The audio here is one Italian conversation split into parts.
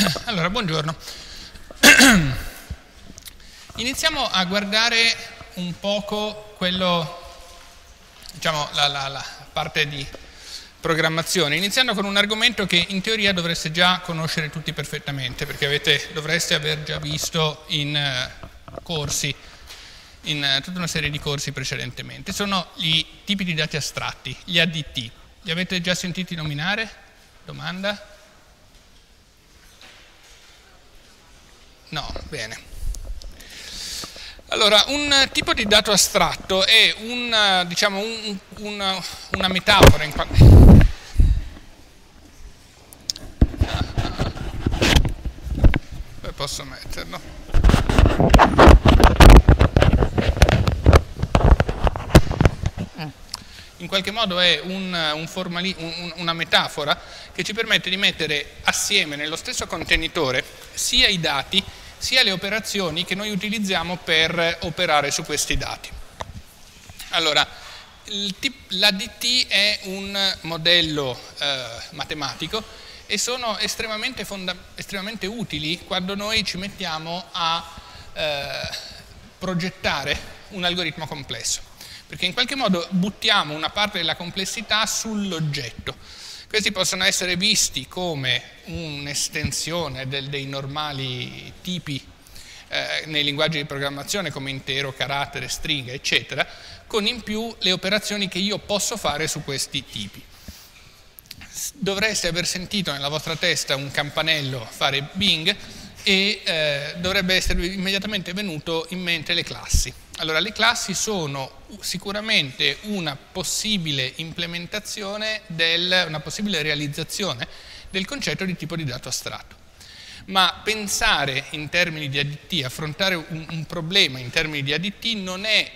Allora, buongiorno. Iniziamo a guardare un poco quello, diciamo, la parte di programmazione, iniziando con un argomento che in teoria dovreste già conoscere tutti perfettamente, perché dovreste aver già visto in corsi, in tutta una serie di corsi precedentemente. Sono i tipi di dati astratti, gli ADT. Li avete già sentiti nominare? Domanda? No, bene. Allora, un tipo di dato astratto è diciamo, una metafora Dove posso metterlo? In qualche modo è una metafora che ci permette di mettere assieme nello stesso contenitore sia i dati sia le operazioni che noi utilizziamo per operare su questi dati. Allora, l'ADT è un modello matematico e sono estremamente utili quando noi ci mettiamo a progettare un algoritmo complesso, perché in qualche modo buttiamo una parte della complessità sull'oggetto. Questi possono essere visti come un'estensione dei normali tipi nei linguaggi di programmazione come intero, carattere, stringa, eccetera, con in più le operazioni che io posso fare su questi tipi. Dovreste aver sentito nella vostra testa un campanello fare Bing e dovrebbe esservi immediatamente venuto in mente le classi. Allora, le classi sono sicuramente una possibile implementazione, una possibile realizzazione del concetto di tipo di dato astratto. Ma pensare in termini di ADT, affrontare un problema in termini di ADT non è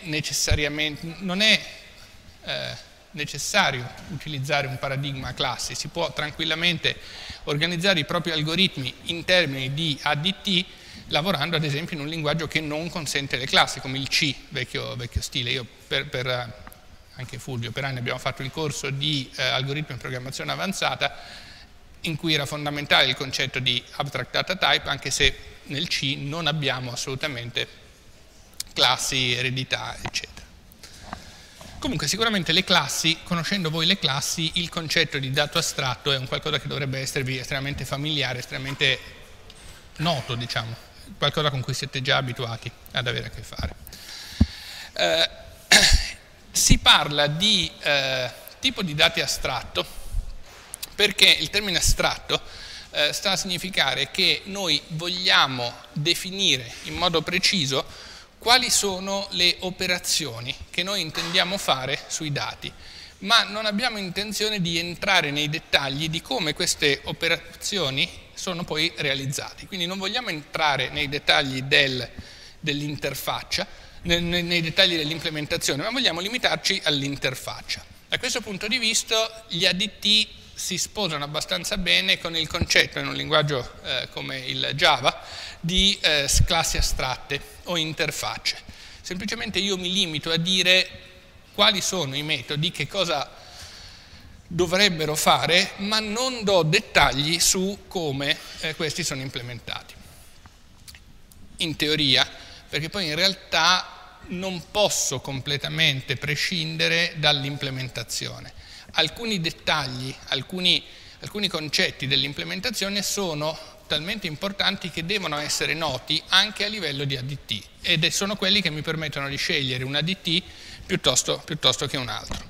necessario utilizzare un paradigma a classi. Si può tranquillamente organizzare i propri algoritmi in termini di ADT lavorando ad esempio in un linguaggio che non consente le classi, come il C, vecchio stile. Io anche Fulvio, per anni abbiamo fatto il corso di algoritmi di programmazione avanzata in cui era fondamentale il concetto di abstract data type, anche se nel C non abbiamo assolutamente classi, eredità, eccetera. Comunque sicuramente le classi, conoscendo voi le classi, il concetto di dato astratto è un qualcosa che dovrebbe esservi estremamente familiare, estremamente noto, diciamo, qualcosa con cui siete già abituati ad avere a che fare. Si parla di tipo di dati astratto perché il termine astratto sta a significare che noi vogliamo definire in modo preciso quali sono le operazioni che noi intendiamo fare sui dati, ma non abbiamo intenzione di entrare nei dettagli di come queste operazioni sono poi realizzate. Quindi non vogliamo entrare nei dettagli dell'interfaccia, nei dettagli dell'implementazione, ma vogliamo limitarci all'interfaccia. Da questo punto di vista gli ADT si sposano abbastanza bene con il concetto, in un linguaggio come il Java, di classi astratte o interfacce. Semplicemente io mi limito a dire quali sono i metodi, che cosa dovrebbero fare, ma non do dettagli su come questi sono implementati. In teoria, perché poi in realtà non posso completamente prescindere dall'implementazione. Alcuni dettagli, alcuni concetti dell'implementazione sono talmente importanti che devono essere noti anche a livello di ADT, ed sono quelli che mi permettono di scegliere un ADT piuttosto che un altro.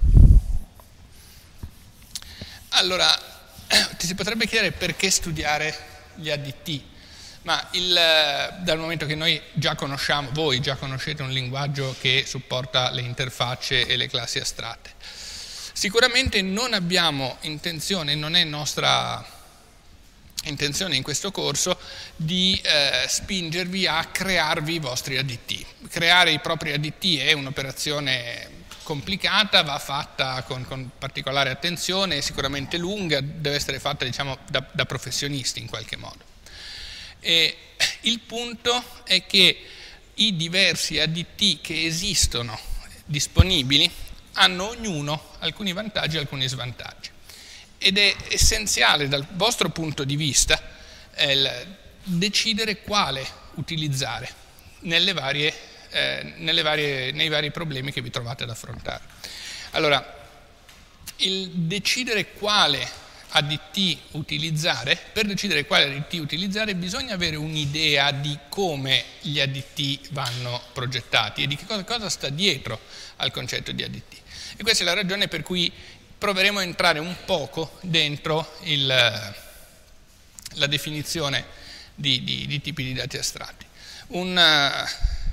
Allora, ti si potrebbe chiedere perché studiare gli ADT, ma dal momento che noi già conosciamo, voi già conoscete un linguaggio che supporta le interfacce e le classi astratte. Sicuramente non abbiamo intenzione, non è nostra intenzione in questo corso di spingervi a crearvi i vostri ADT. Creare i propri ADT è un'operazione complicata, va fatta con particolare attenzione, è sicuramente lunga, deve essere fatta, diciamo, da professionisti in qualche modo. E il punto è che i diversi ADT che esistono disponibili hanno ognuno alcuni vantaggi e alcuni svantaggi. Ed è essenziale dal vostro punto di vista decidere quale utilizzare nei vari problemi che vi trovate ad affrontare. Allora, il decidere quale ADT utilizzare, per decidere quale ADT utilizzare bisogna avere un'idea di come gli ADT vanno progettati e di che cosa sta dietro al concetto di ADT. E questa è la ragione per cui proveremo a entrare un poco dentro la definizione di tipi di dati astratti. Un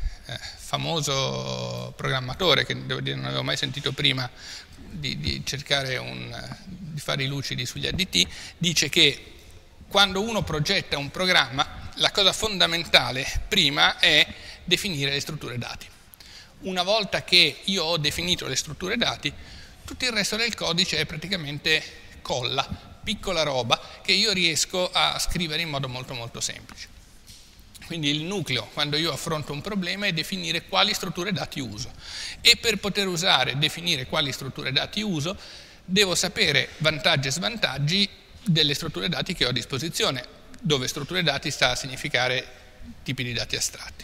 famoso programmatore, che devo dire non avevo mai sentito prima di cercare di fare i lucidi sugli ADT, dice che quando uno progetta un programma la cosa fondamentale prima è definire le strutture dati. Una volta che io ho definito le strutture dati, tutto il resto del codice è praticamente colla, piccola roba che io riesco a scrivere in modo molto molto semplice. Quindi il nucleo, quando io affronto un problema, è definire quali strutture dati uso. E per poter definire quali strutture dati uso, devo sapere vantaggi e svantaggi delle strutture dati che ho a disposizione, dove strutture dati sta a significare tipi di dati astratti.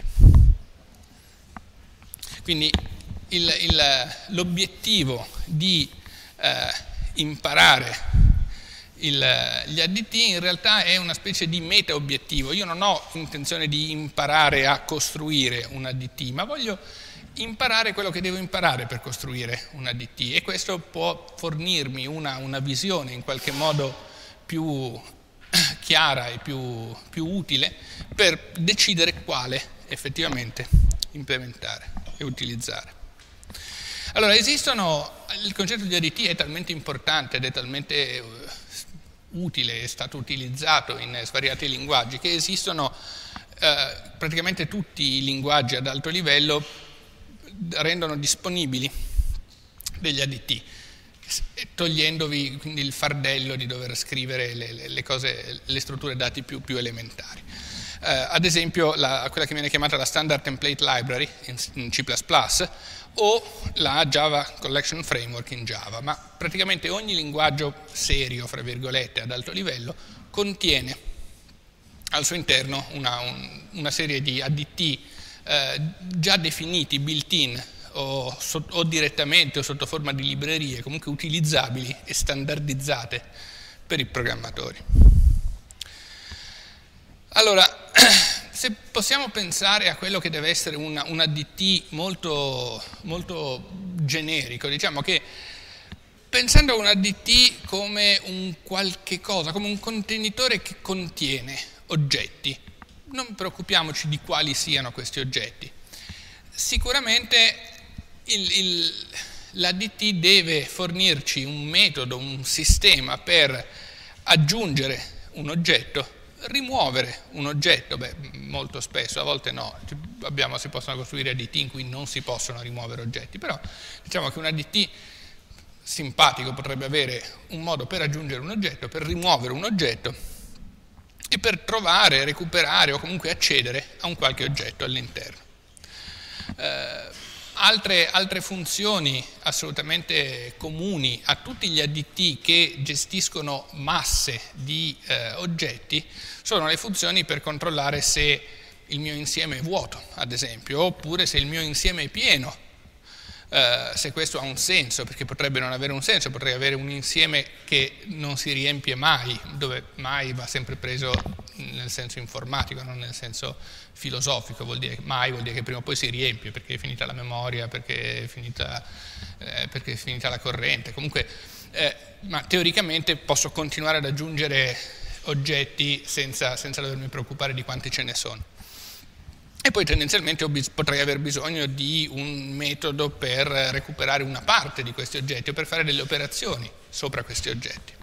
Quindi l'obiettivo di imparare gli ADT in realtà è una specie di meta-obiettivo. Io non ho intenzione di imparare a costruire un ADT, ma voglio imparare quello che devo imparare per costruire un ADT, e questo può fornirmi una visione in qualche modo più chiara e più utile per decidere quale effettivamente implementare e utilizzare. Allora, il concetto di ADT è talmente importante ed è talmente utile, è stato utilizzato in svariati linguaggi, che esistono praticamente tutti i linguaggi ad alto livello rendono disponibili degli ADT, togliendovi quindi il fardello di dover scrivere le strutture dati più elementari. Ad esempio quella che viene chiamata la Standard Template Library in C++ o la Java Collection Framework in Java, ma praticamente ogni linguaggio serio, fra virgolette, ad alto livello, contiene al suo interno una serie di ADT già definiti, built-in o direttamente o sotto forma di librerie, comunque utilizzabili e standardizzate per i programmatori. Allora, se possiamo pensare a quello che deve essere un ADT molto, molto generico, diciamo che pensando a un ADT come un qualche cosa, come un contenitore che contiene oggetti, non preoccupiamoci di quali siano questi oggetti. Sicuramente l'ADT deve fornirci un metodo, un sistema per aggiungere un oggetto, rimuovere un oggetto. Molto spesso, a volte no, si possono costruire ADT in cui non si possono rimuovere oggetti, però diciamo che un ADT simpatico potrebbe avere un modo per aggiungere un oggetto, per rimuovere un oggetto e per trovare, recuperare o comunque accedere a un qualche oggetto all'interno. Altre funzioni assolutamente comuni a tutti gli ADT che gestiscono masse di oggetti sono le funzioni per controllare se il mio insieme è vuoto, ad esempio, oppure se il mio insieme è pieno, se questo ha un senso, perché potrebbe non avere un senso, potrei avere un insieme che non si riempie mai, dove mai va sempre preso nel senso informatico, non nel senso filosofico, mai vuol dire che prima o poi si riempie, perché è finita la memoria, perché è finita la corrente, comunque, ma teoricamente posso continuare ad aggiungere oggetti senza dovermi preoccupare di quanti ce ne sono. E poi tendenzialmente potrei aver bisogno di un metodo per recuperare una parte di questi oggetti o per fare delle operazioni sopra questi oggetti.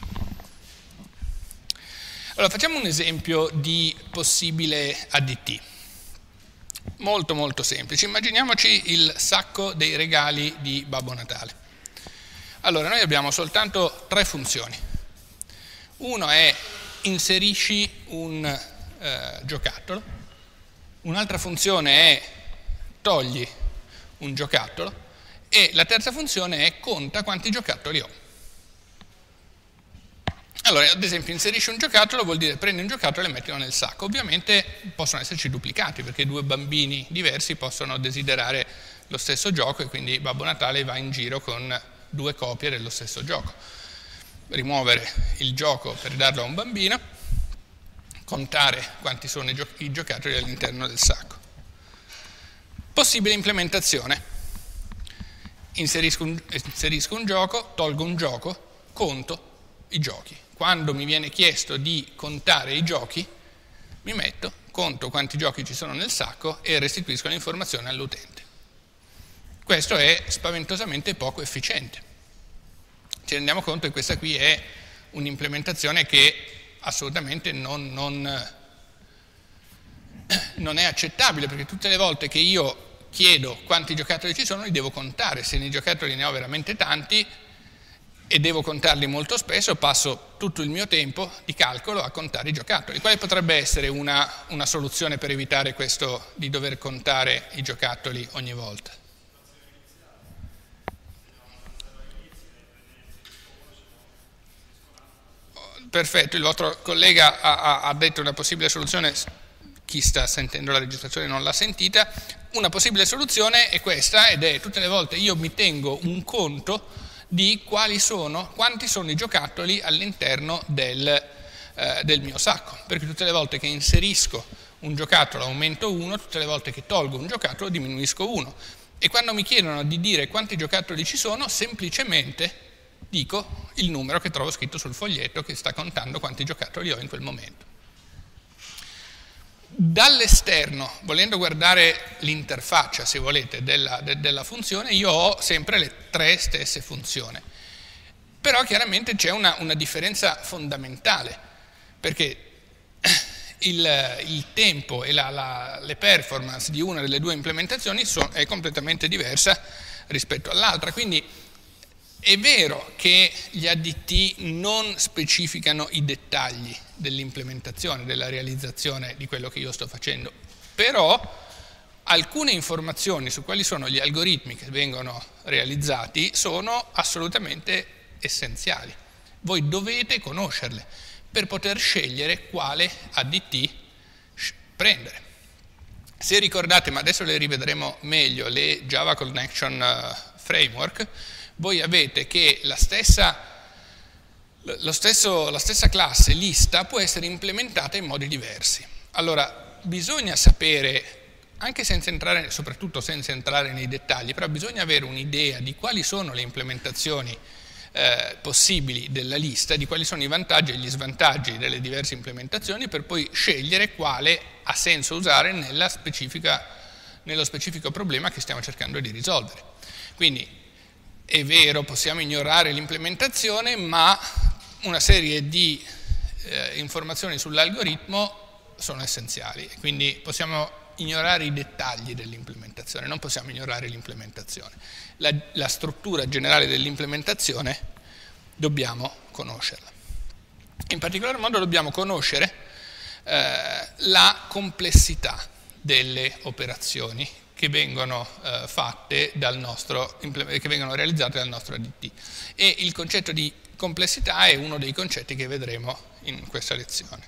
Allora, facciamo un esempio di possibile ADT. Molto molto semplice. Immaginiamoci il sacco dei regali di Babbo Natale. Allora, noi abbiamo soltanto 3 funzioni. Uno è inserisci un giocattolo. Un'altra funzione è togli un giocattolo e la terza funzione è conta quanti giocattoli ho. Allora, ad esempio, inserisci un giocattolo vuol dire prendi un giocattolo e mettilo nel sacco. Ovviamente possono esserci duplicati, perché due bambini diversi possono desiderare lo stesso gioco e quindi Babbo Natale va in giro con due copie dello stesso gioco. Rimuovere il gioco per darlo a un bambino, contare quanti sono i giocattoli all'interno del sacco. Possibile implementazione. Inserisco un gioco, tolgo un gioco, conto i giochi. Quando mi viene chiesto di contare i giochi, mi metto, conto quanti giochi ci sono nel sacco e restituisco l'informazione all'utente. Questo è spaventosamente poco efficiente. Ci rendiamo conto che questa qui è un'implementazione che assolutamente non è accettabile, perché tutte le volte che io chiedo quanti giocattoli ci sono li devo contare. Se nei giocattoli ne ho veramente tanti e devo contarli molto spesso, passo tutto il mio tempo di calcolo a contare i giocattoli. Quale potrebbe essere una soluzione per evitare questo di dover contare i giocattoli ogni volta? Perfetto, il vostro collega ha detto una possibile soluzione, chi sta sentendo la registrazione non l'ha sentita. Una possibile soluzione è questa, ed è tutte le volte io mi tengo un conto di quanti sono i giocattoli all'interno del mio sacco, perché tutte le volte che inserisco un giocattolo aumento 1, tutte le volte che tolgo un giocattolo diminuisco 1. E quando mi chiedono di dire quanti giocattoli ci sono, semplicemente dico il numero che trovo scritto sul foglietto che sta contando quanti giocattoli ho in quel momento. Dall'esterno, volendo guardare l'interfaccia, se volete, della funzione, io ho sempre le tre stesse funzioni. Però chiaramente c'è una differenza fondamentale, perché il tempo e le performance di una delle due implementazioni è completamente diversa rispetto all'altra. Quindi è vero che gli ADT non specificano i dettagli dell'implementazione, della realizzazione di quello che io sto facendo, però alcune informazioni su quali sono gli algoritmi che vengono realizzati sono assolutamente essenziali. Voi dovete conoscerle per poter scegliere quale ADT prendere. Se ricordate, ma adesso le rivedremo meglio, le Java Connection Framework, voi avete che la stessa classe lista può essere implementata in modi diversi. Allora, bisogna sapere, anche senza entrare, soprattutto senza entrare nei dettagli, però bisogna avere un'idea di quali sono le implementazioni possibili della lista, di quali sono i vantaggi e gli svantaggi delle diverse implementazioni, per poi scegliere quale ha senso usare nello specifico problema che stiamo cercando di risolvere. Quindi, è vero, possiamo ignorare l'implementazione, ma una serie di informazioni sull'algoritmo sono essenziali. Quindi possiamo ignorare i dettagli dell'implementazione, non possiamo ignorare l'implementazione. La struttura generale dell'implementazione dobbiamo conoscerla. In particolar modo dobbiamo conoscere la complessità delle operazioni che vengono fatte che vengono realizzate dal nostro ADT. E il concetto di complessità è uno dei concetti che vedremo in questa lezione.